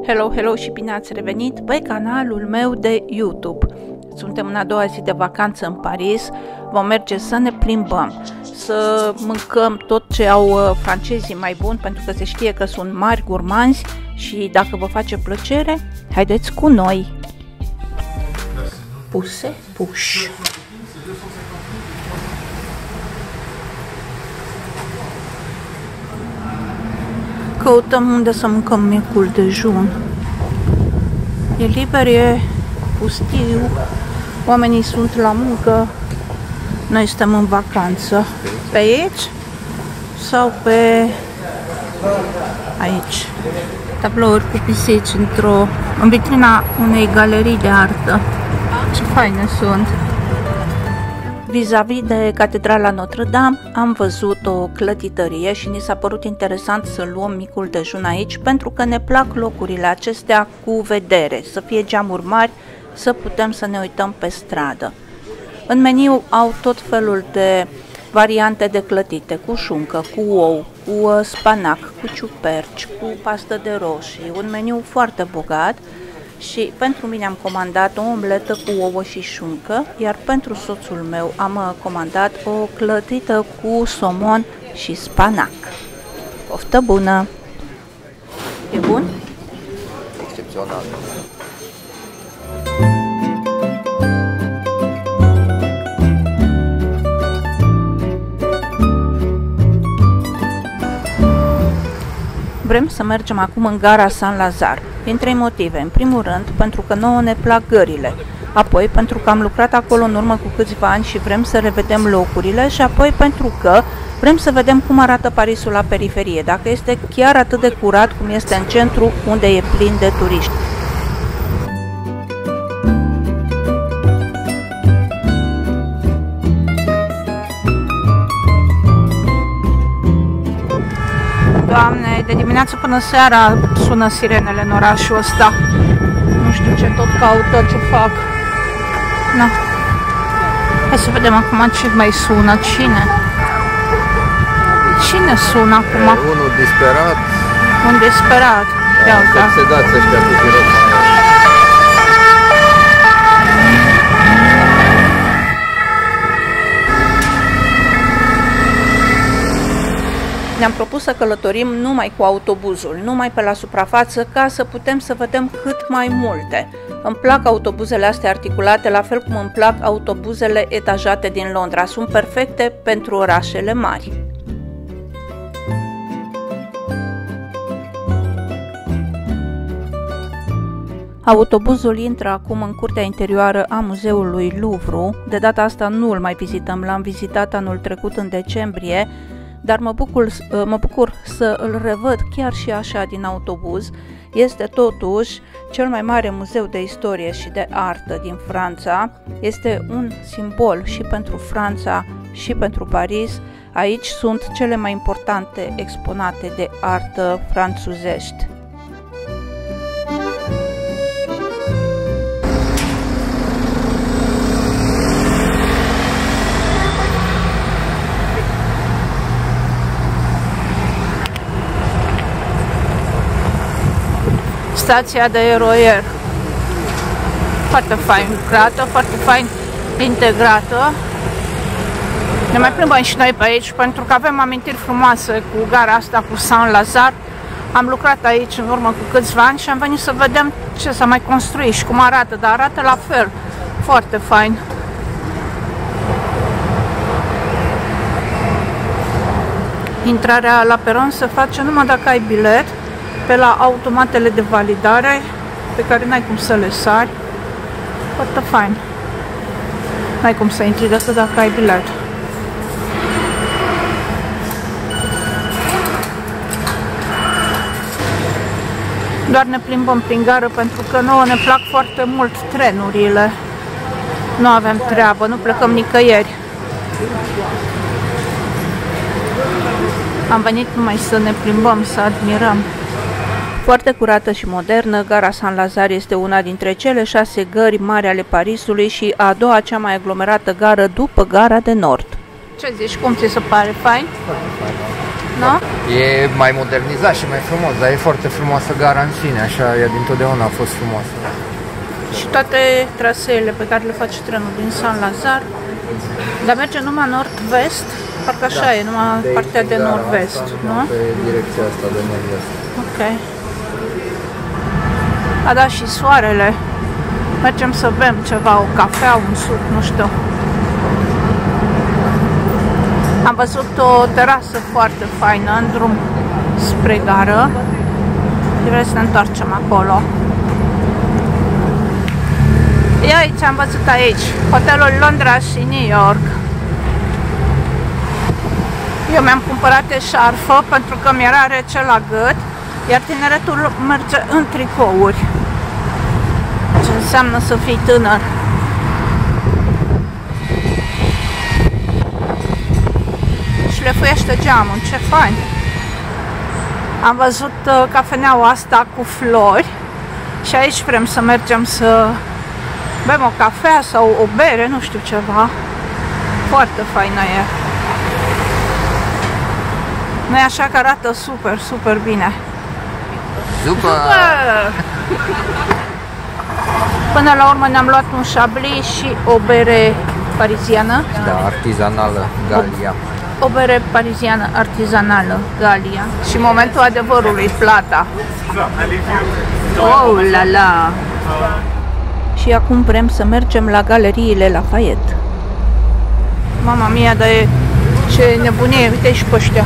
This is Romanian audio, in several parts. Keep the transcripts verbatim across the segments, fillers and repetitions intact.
Hello, hello și bine ați revenit pe canalul meu de YouTube. Suntem în a doua zi de vacanță în Paris, vom merge să ne plimbăm, să mâncăm tot ce au francezii mai bun, pentru că se știe că sunt mari gurmanzi și dacă vă face plăcere, haideți cu noi! Puse, puș. Căutăm unde să mâncăm micul dejun. E liber, e pustiu, oamenii sunt la muncă, noi suntem în vacanță. Pe aici sau pe aici? Tablouri cu pisici într-o în vitrina unei galerii de artă. Ce faine sunt! Vis-a-vis de Catedrala Notre-Dame am văzut o clătitărie și ni s-a părut interesant să luăm micul dejun aici, pentru că ne plac locurile acestea cu vedere, să fie geamuri mari, să putem să ne uităm pe stradă. În meniu au tot felul de variante de clătite, cu șuncă, cu ou, cu spanac, cu ciuperci, cu pastă de roșii, un meniu foarte bogat. Și pentru mine am comandat o omletă cu ouă și șuncă, iar pentru soțul meu am comandat o clătită cu somon și spanac. Poftă bună! E bun? Excepțional! Vrem să mergem acum în gara Saint-Lazare, din trei motive. În primul rând, pentru că nouă ne plac gările, apoi pentru că am lucrat acolo în urmă cu câțiva ani și vrem să revedem locurile și apoi pentru că vrem să vedem cum arată Parisul la periferie, dacă este chiar atât de curat cum este în centru, unde e plin de turiști. Doamne, de dimineață până seara sună sirenele în orașul ăsta. Nu știu ce tot caută, ce fac. Na. Hai să vedem acum ce mai sună. Cine? Cine sună acum? Unul disperat. Un disperat. Ia uite. Se dați ăștia cu pirot. Ne-am propus să călătorim numai cu autobuzul, numai pe la suprafață, ca să putem să vedem cât mai multe. Îmi plac autobuzele astea articulate, la fel cum îmi plac autobuzele etajate din Londra. Sunt perfecte pentru orașele mari. Autobuzul intră acum în curtea interioară a muzeului Louvre. De data asta nu îl mai vizităm, l-am vizitat anul trecut în decembrie, dar mă bucur, mă bucur să îl revăd chiar și așa din autobuz. Este totuși cel mai mare muzeu de istorie și de artă din Franța. Este un simbol și pentru Franța și pentru Paris. Aici sunt cele mai importante exponate de artă franțuzești. Stația de aeroier, foarte fain lucrată, foarte fain integrată. Ne mai plimbăm și noi pe aici pentru că avem amintiri frumoase cu gara asta, cu Saint-Lazare. Am lucrat aici în urmă cu câțiva ani și am venit să vedem ce s-a mai construit și cum arată, dar arată la fel, foarte fain. Intrarea la peron se face numai dacă ai bilet, pe la automatele de validare, pe care n-ai cum să le sari. Foarte fain. N-ai cum să intri decât dacă ai bilet. Doar ne plimbăm prin gară pentru că nouă ne plac foarte mult trenurile. Nu avem treabă, nu plecăm nicăieri. Am venit numai să ne plimbăm, să admirăm. Foarte curată și modernă, gara Saint-Lazare este una dintre cele șase gări mari ale Parisului și a doua cea mai aglomerată gară după gara de nord. Ce zici? Cum ți se pare? Fain? Nu? E mai modernizat și mai frumos, dar e foarte frumoasă gara în sine, așa, ea dintotdeauna a fost frumoasă. Și toate traseele pe care le face trenul din Saint-Lazare, dar merge numai nord-vest, parcă așa da. E, numai de partea de nord-vest, nu? Pe direcția asta de nord-vest. Ok. A, da, și soarele. Mergem să bem ceva, o cafea, un suc, nu știu. Am văzut o terasă foarte faină în drum spre gară. Și vrem să ne întoarcem acolo. Ia aici, am văzut aici, hotelul Londra și New York. Eu mi-am cumpărat eșarfă pentru că mi-era rece la gât, iar tineretul merge în tricouri. Ce înseamnă să fii tânăr. Și lefuiește geamul, ce fain! Am văzut uh, cafeneaua asta cu flori și aici vrem să mergem să bem o cafea sau o bere, nu știu ceva. Foarte faină e. Nu e așa că arată super, super bine. Super! Super! Până la urmă ne-am luat un chablis și o bere pariziană. Da, artizanală, Galia. O, o bere pariziană artizanală, Galia. Și momentul adevărului, plata. Oh la la! Și acum vrem să mergem la galeriile Lafayette. Mama mia, dar e ce nebunie, uite și pe ăștia.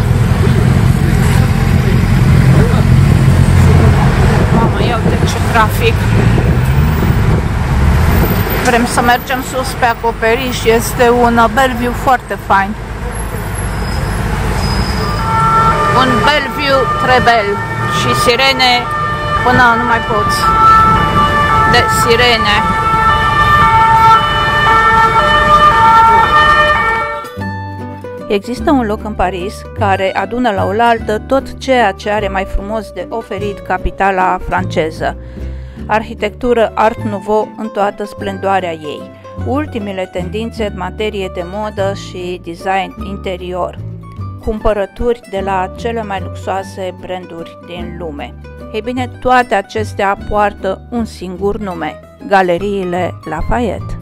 Mama, ia uite ce trafic. Vrem să mergem sus pe acoperiș, este un Bellevue foarte fain. Un Bellevue trebel și sirene până nu mai poți. De sirene. Există un loc în Paris care adună la oaltă tot ceea ce are mai frumos de oferit capitala franceză. Arhitectură Art Nouveau în toată splendoarea ei, ultimele tendințe în materie de modă și design interior, cumpărături de la cele mai luxoase branduri din lume. Ei bine, toate acestea poartă un singur nume, Galeriile Lafayette.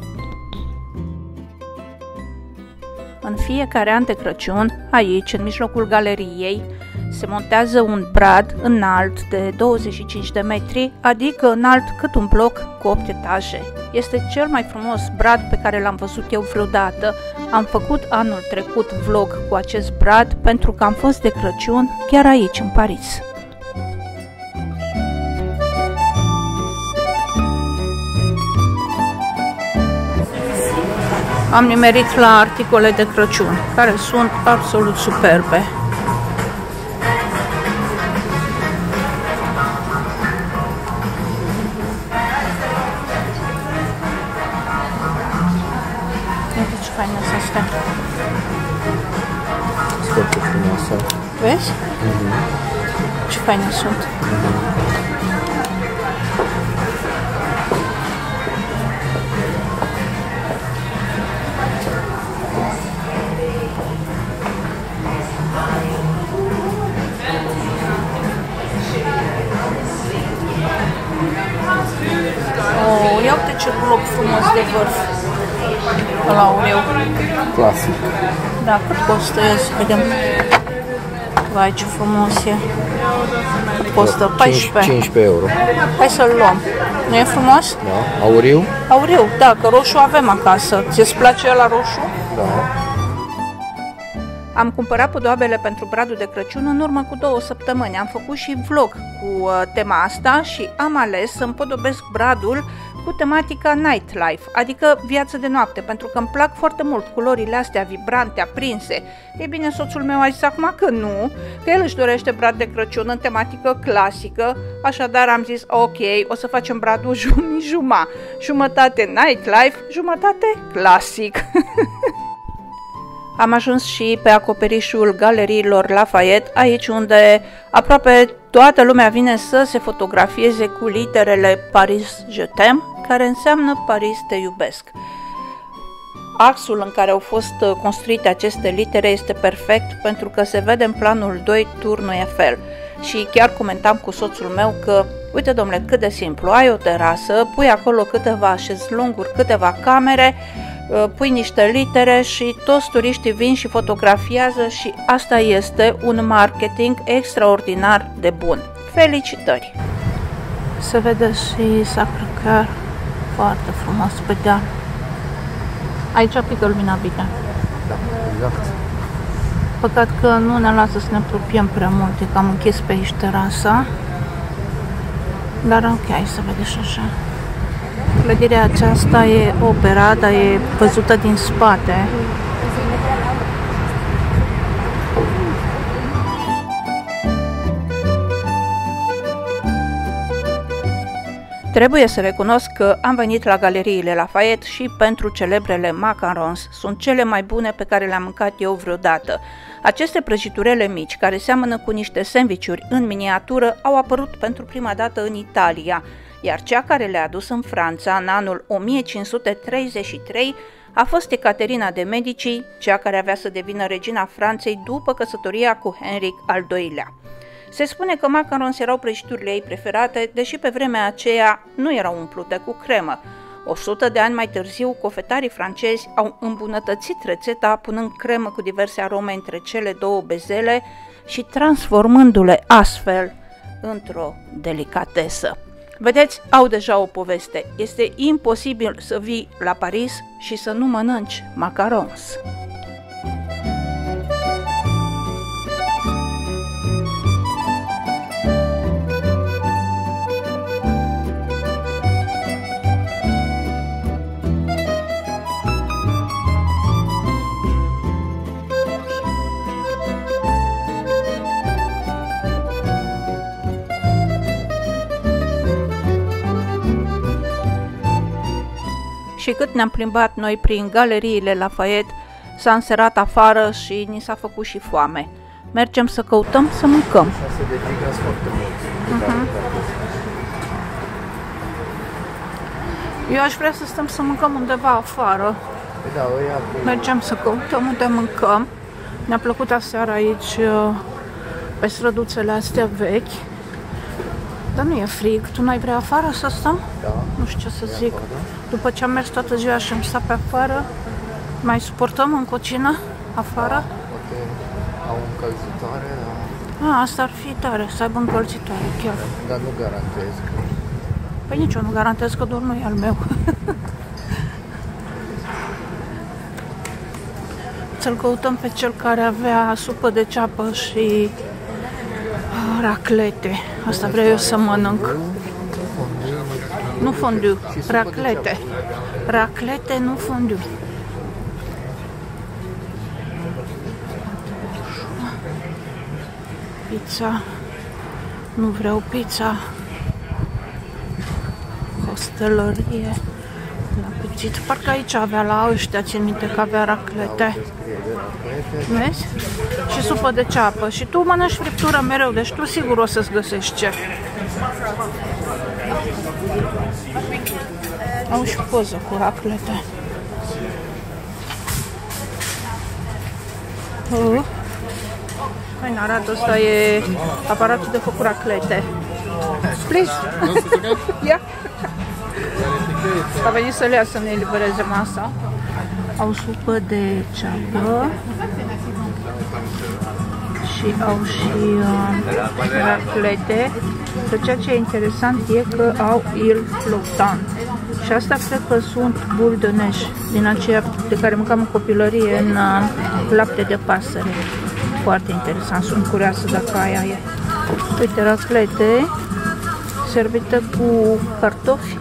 În fiecare an de Crăciun, aici, în mijlocul galeriei, se montează un brad înalt de douăzeci și cinci de metri, adică înalt cât un bloc cu opt etaje. Este cel mai frumos brad pe care l-am văzut eu vreodată. Am făcut anul trecut vlog cu acest brad pentru că am fost de Crăciun chiar aici, în Paris. Am nimerit la articole de Crăciun, care sunt absolut superbe. Uite ce faină sunt astea. Foarte frumoasă. Vezi? Mm-hmm. Ce faină sunt. Mm-hmm. Oh, ia uite ce bloc frumos de vârf. Ăla aureu. Clasic. Da, cât costă el? Să vedem. Vai, ce frumos e. Costă paisprezece. cincisprezece euro. Hai să-l luăm. Nu e frumos? Da. Auriu? Auriu, da, că roșu avem acasă. Ți-ți place ăla roșu? Da. Am cumpărat podoabele pentru bradul de Crăciun în urmă cu două săptămâni. Am făcut și vlog cu uh, tema asta și am ales să împodobesc bradul cu tematica nightlife, adică viață de noapte, pentru că îmi plac foarte mult culorile astea vibrante, aprinse. Ei bine, soțul meu a zis acum că nu, că el își dorește brad de Crăciun în tematică clasică, așadar am zis ok, o să facem bradul jumătate, jumătate nightlife, jumătate clasic. Am ajuns și pe acoperișul galeriilor Lafayette, aici unde aproape toată lumea vine să se fotografieze cu literele Paris je t'aime, care înseamnă Paris te iubesc. Axul în care au fost construite aceste litere este perfect pentru că se vede în planul doi turnul Eiffel. Și chiar comentam cu soțul meu că, uite domnule, cât de simplu, ai o terasă, pui acolo câteva șezlonguri, câteva camere, pui niște litere și toți turiștii vin și fotografiază și asta este un marketing extraordinar de bun. Felicitări! Se vede și Sacré-Cœur foarte frumos pe deal. Aici pică lumina bine. Da, exact. Păcat că nu ne lasă să ne apropiem prea mult, e că am închis pe aici terasa. Dar ok, se vede și așa. Clădirea aceasta e opera, dar e văzută din spate. Trebuie să recunosc că am venit la galeriile Lafayette și pentru celebrele macarons. Sunt cele mai bune pe care le-am mâncat eu vreodată. Aceste prăjiturele mici, care seamănă cu niște sandvișuri în miniatură, au apărut pentru prima dată în Italia, iar cea care le-a adus în Franța în anul o mie cinci sute treizeci și trei a fost Ecaterina de Medici, cea care avea să devină regina Franței după căsătoria cu Henric al doilea. Se spune că macarons erau prăjiturile ei preferate, deși pe vremea aceea nu erau umplute cu cremă. O sută de ani mai târziu, cofetarii francezi au îmbunătățit rețeta punând cremă cu diverse arome între cele două bezele și transformându-le astfel într-o delicatesă. Vedeți, au deja o poveste. Este imposibil să vii la Paris și să nu mănânci macarons. Și cât ne-am plimbat noi prin galeriile Lafayette, s-a înserat afară și ni s-a făcut și foame. Mergem să căutăm să mâncăm. Uh-huh. Eu aș vrea să stăm să mâncăm undeva afară. Mergem să căutăm unde mâncăm. Ne-a plăcut aseară aici, pe străduțele astea vechi. Dar nu e frig. Tu n-ai vrea afară să stăm? Da. Nu știu ce să zic. După ce am mers toată ziua și am stat pe afară, mai suportăm în cocină afară? Da, poate au încălzitoare, da. A, asta ar fi tare, să aibă încălzitoare, chiar. Dar nu garantez că... Păi nici eu nu garantez că doar nu e al meu. Să-l căutăm pe cel care avea supă de ceapă și raclete. Asta vreau eu să mănânc. Nu fondue, raclete. Raclete, nu fondue. Pizza. Nu vreau pizza. Hostelărie. La Petit. Parcă aici avea la ăștia, țin minte că avea raclete. Vezi? Și supă de ceapă. Și tu mănânci friptură mereu, deci tu sigur o să-ți găsești ce. Au și poză cu raclete. Uh. Hai, în Arad, ăsta e aparatul de făcut raclete. Please. Ia. A venit să le ia să ne elibereze masa. Au supă de ceapă și au și uh, raclete. Dar ceea ce e interesant e că au il flottant. Și asta cred că sunt buli de neș, din aceea de care mâncam în copilărie în uh, lapte de pasăre. Foarte interesant, sunt curioasă dacă aia e. Uite, raclete servite cu cartofi.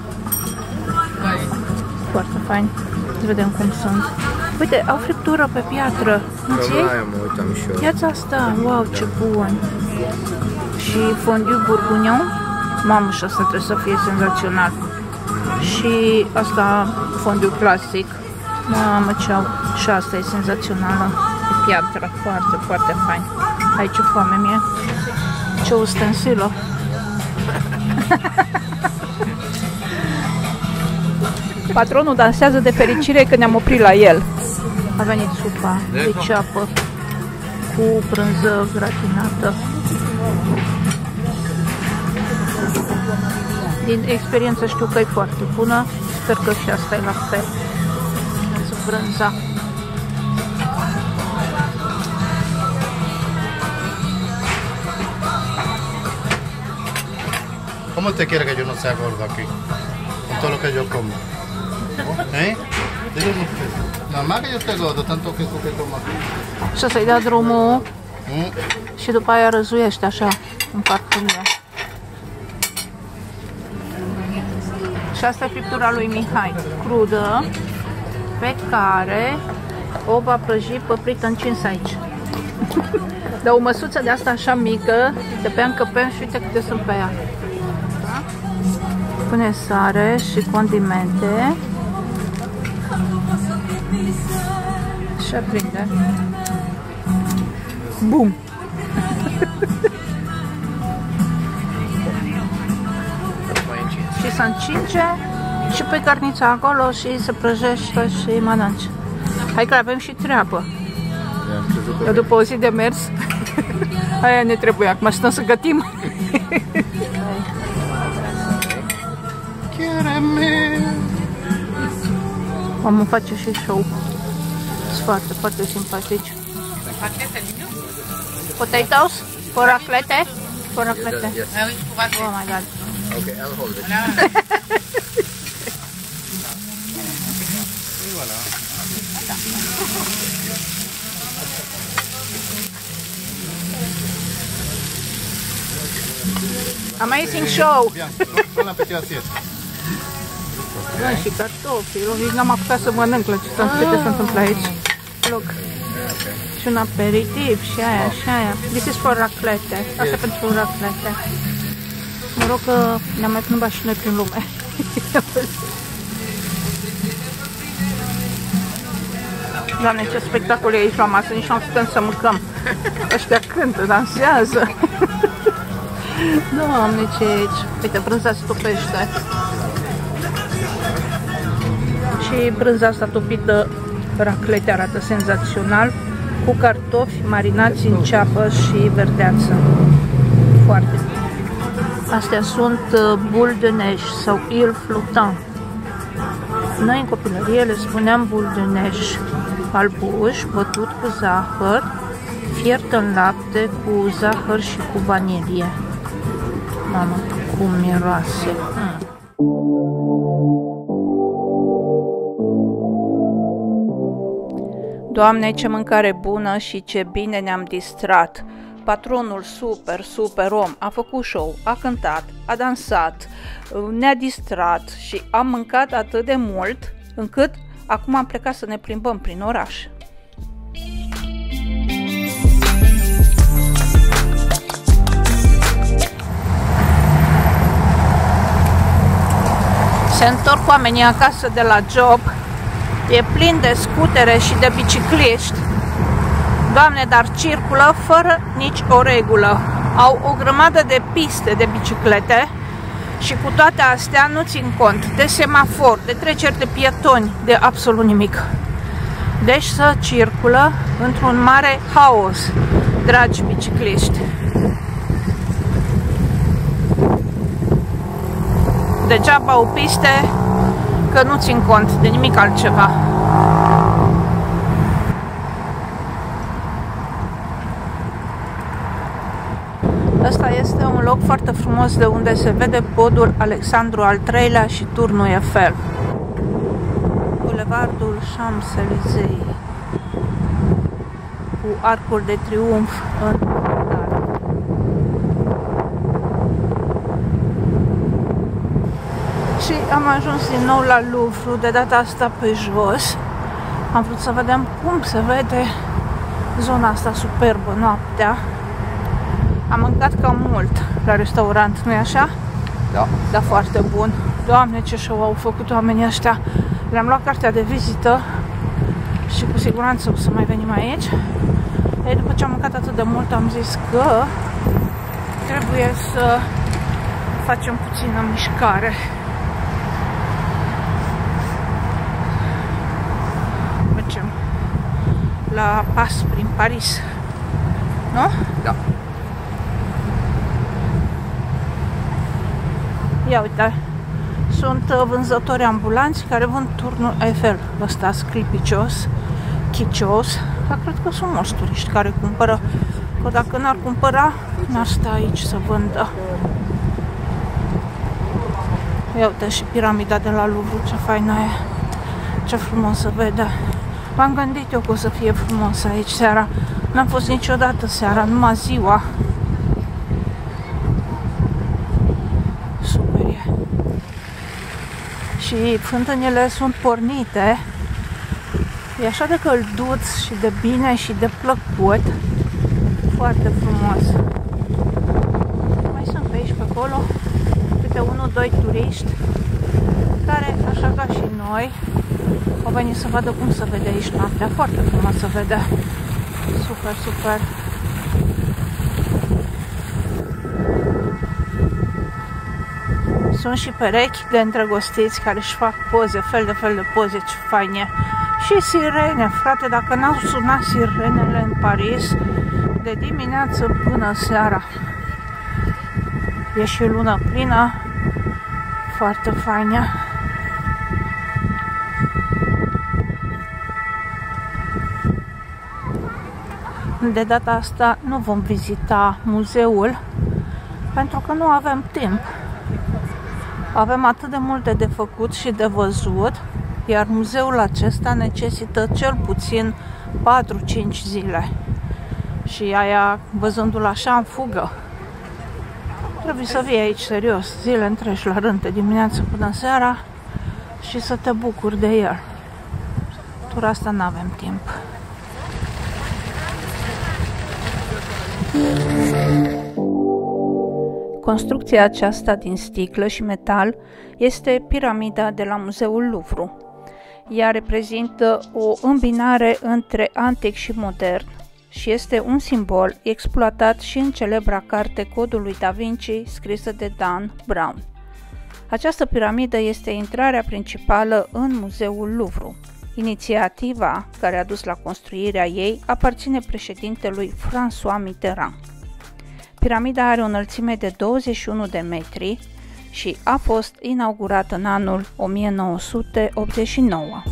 Foarte fain. Să vedem cum sunt. Uite, au friptură pe piatră. Ia-ți asta. Wow, ce bun. Și fondue bourguignon. Mamă, și asta trebuie să fie senzațional. Și asta fondue clasic. Mamă, ce au. Și asta e senzațională. Pe piatră. Foarte, foarte fain. Hai, ce foame mie. Ce ustensilă. Patronul dansează de fericire că ne-am oprit la el. A venit supa de ceapă cu brânză gratinată. Din experiență știu că e foarte bună. Sper că și asta e la fel. Să brânza. ¿Cómo te quiere que yo no sea gordo aquí? Con todo lo que yo como. ¿Eh? Dígame usted. Normal que yo esté gordo, tanto que que como aquí. Și să-i dea drumul Mm. și după aia răzuiește așa în farfurie. Și asta e friptura lui Mihai, crudă, pe care o va prăji păprită încins aici. De o măsuță de asta așa mică, de pe încăpem și uite câte sunt pe ea. Da? Pune sare și condimente și aprinde. Bum! Și se încinge și pe carnița acolo și se prăjește și mănânci. Hai că avem și treabă. Eu după o zi de mers, aia ne trebuie, acum stăm să gătim. Omul face și show. Sunt foarte, foarte simpatici. Potatoes? For raclette? For raclette. Oh my god. Okay, I'll hold it. Amazing show! Bun apetit la siesta. Da, și cartofi. Nici n-am apucat să mănânc la ce se întâmplă aici. Look. Și un aperitiv și aia, și aia. This is for raclette. Asta e pentru raclette. Mă rog că ne-am mai plimbat și noi prin lume. Doamne, ce spectacol e aici la masă, nici nu putem să mâncăm. Ăștia cântă, dansează. Doamne, ce e aici? Uite, brânza se topește. Și brânza asta topită, raclette, arată senzațional, cu cartofi marinați în ceapă și verdeață. Foarte bine. Astea sunt boule de neige sau île flottant. Noi în copilărie le spuneam boule de neige, albuș bătut cu zahăr, fiert în lapte cu zahăr și cu vanilie. Mamă, cum miroase! Mm. Doamne, ce mâncare bună și ce bine ne-am distrat! Patronul super, super om, a făcut show, a cântat, a dansat, ne-a distrat și am mâncat atât de mult încât acum am plecat să ne plimbăm prin oraș. Se întorc oamenii acasă de la job, e plin de scutere și de bicicliști. Doamne, dar circulă fără nici o regulă. Au o grămadă de piste de biciclete și cu toate astea nu țin cont de semafor, de treceri de pietoni, de absolut nimic. Deci să circulă într-un mare haos, dragi bicicliști. Degeaba au piste, că nu țin cont de nimic altceva. Ăsta este un loc foarte frumos de unde se vede podul Alexandru al treilea și turnul Eiffel. Bulevardul Champs-Élysées cu arcul de triumf în fundal. Și am ajuns din nou la Louvre, de data asta pe jos. Am vrut să vedem cum se vede zona asta superbă noaptea. Am mâncat cam mult la restaurant, nu-i așa? Da. Da, foarte bun. Doamne, ce show au făcut oamenii ăștia. Le-am luat cartea de vizită și cu siguranță o să mai venim aici. Ei, după ce am mâncat atât de mult, am zis că trebuie să facem puțină mișcare. la pas prin Paris. Nu? Da. Ia uite, sunt vânzători ambulanți care vând turnul Eiffel. Ăsta sclipicios, chicios, dar cred că sunt mulți turiști care cumpără, că dacă n-ar cumpăra, n-ar sta aici să vândă. Ia uite și piramida de la Louvre, ce faină e, ce frumos se vede. M-am gândit eu că o să fie frumos aici seara, n-am fost niciodată seara, numai ziua. Super e. Și fântânile sunt pornite, e așa de călduț și de bine și de plăcut, foarte frumos. Mai sunt pe aici, pe acolo, câte unul, doi turiști care, așa ca și noi, au venit să vadă cum se vede aici noaptea. Foarte frumos se vede. Super, super. Sunt și perechi de îndrăgostiți care își fac poze, fel de fel de poze, ce fain e. Și sirene, frate, dacă n-au sunat sirenele în Paris, de dimineață până seara. E și lună plină, foarte faină. De data asta nu vom vizita muzeul, pentru că nu avem timp. Avem atât de multe de făcut și de văzut, iar muzeul acesta necesită cel puțin patru cinci zile. Și aia, văzându-l așa în fugă, trebuie să vii aici serios, zile întregi la rând, de dimineață până seara, și să te bucuri de el. Tur asta nu avem timp. Construcția aceasta din sticlă și metal este piramida de la Muzeul Louvre. Ea reprezintă o îmbinare între antic și modern și este un simbol exploatat și în celebra carte Codul lui Da Vinci, scrisă de Dan Brown. Această piramidă este intrarea principală în Muzeul Louvre. Inițiativa care a dus la construirea ei aparține președintelui François Mitterrand. Piramida are o înălțime de douăzeci și unu de metri și a fost inaugurată în anul o mie nouă sute optzeci și nouă.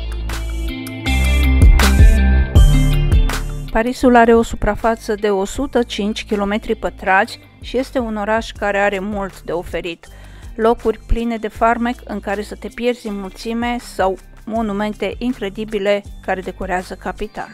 Parisul are o suprafață de o sută cinci kilometri pătrați și este un oraș care are mult de oferit. Locuri pline de farmec în care să te pierzi în mulțime sau monumente incredibile care decorează capitala.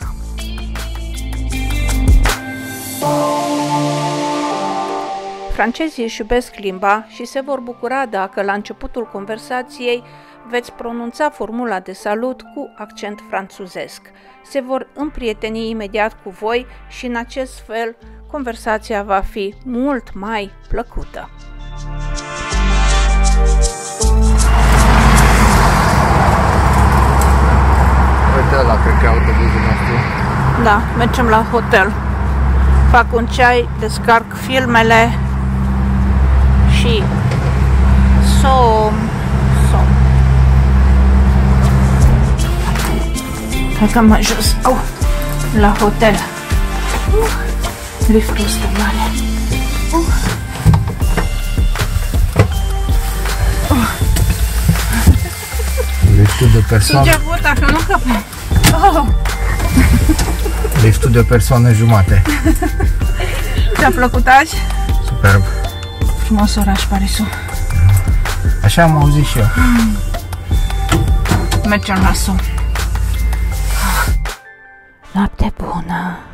Francezii își iubesc limba și se vor bucura dacă la începutul conversației veți pronunța formula de salut cu accent franțuzesc. Se vor împrieteni imediat cu voi și în acest fel conversația va fi mult mai plăcută. Uite ăla, cred că e autobuzul nostru. Da, mergem la hotel. Fac un ceai, descarc filmele și som, som. Hai că mai jos. Oh, la hotel. Uh, liftul ăsta mare. Uh. Uh. Liftul de persoană. Ce buta, că nu căpem. Oh. Liftul de persoană jumate. Ți-a plăcut azi? Superb. Frumos oraș, Parisul. Așa am auzit și eu. Mm. Mergem la somn. Noapte bună!